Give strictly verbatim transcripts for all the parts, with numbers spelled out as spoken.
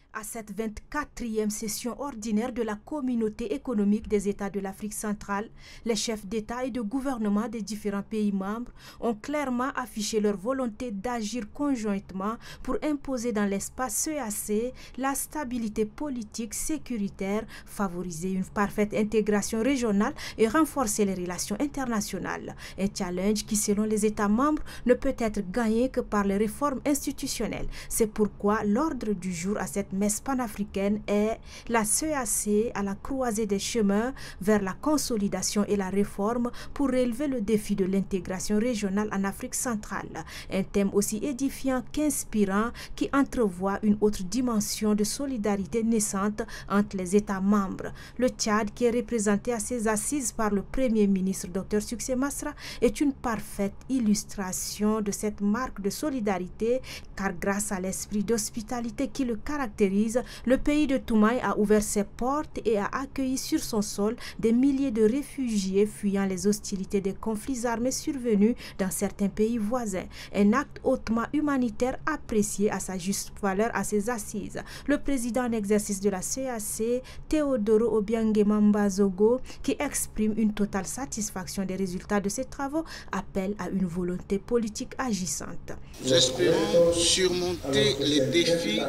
À cette vingt-quatrième session ordinaire de la Communauté économique des États de l'Afrique centrale, les chefs d'État et de gouvernement des différents pays membres ont clairement affiché leur volonté d'agir conjointement pour imposer dans l'espace C E A C la stabilité politique, sécuritaire, favoriser une parfaite intégration régionale et renforcer les relations internationales. Un challenge qui, selon les États membres, ne peut être gagné que par les réformes institutionnelles. C'est pourquoi l'ordre du jour à cette messe panafricaine est la C E A C à la croisée des chemins vers la consolidation et la réforme pour relever le défi de l'intégration régionale en Afrique centrale. Un thème aussi édifiant qu'inspirant qui entrevoit une autre dimension de solidarité naissante entre les États membres. Le Tchad, qui est représenté à ses assises par le Premier ministre Docteur Succé Masra, est une parfaite illustration de cette marque de solidarité car grâce à l'esprit d'hospitalité qui le caractérise, le pays de Toumaï a ouvert ses portes et a accueilli sur son sol des milliers de réfugiés fuyant les hostilités des conflits armés survenus dans certains pays voisins. Un acte hautement humanitaire apprécié à sa juste valeur à ses assises. Le président en exercice de la C E A C, Théodoro Obiang Zogo, qui exprime une totale satisfaction des résultats de ses travaux, appelle à une volonté politique agissante. Nous espérons surmonter les défis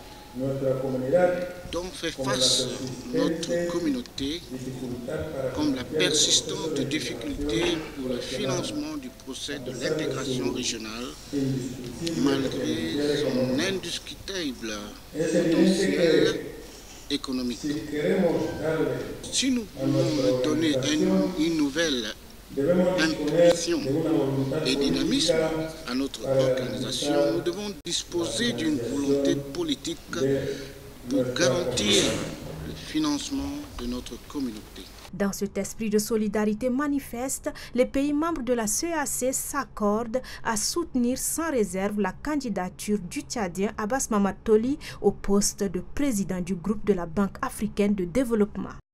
dont fait face notre communauté, comme la persistance de difficultés pour le financement du procès de l'intégration régionale, malgré son indiscutable potentiel économique. Si nous voulons donner une, une nouvelle impulsion et dynamisme à notre organisation, nous devons disposer d'une volonté politique pour garantir le financement de notre communauté. Dans cet esprit de solidarité manifeste, les pays membres de la C E A C s'accordent à soutenir sans réserve la candidature du Tchadien Abbas Mamad Toli au poste de président du groupe de la Banque africaine de développement.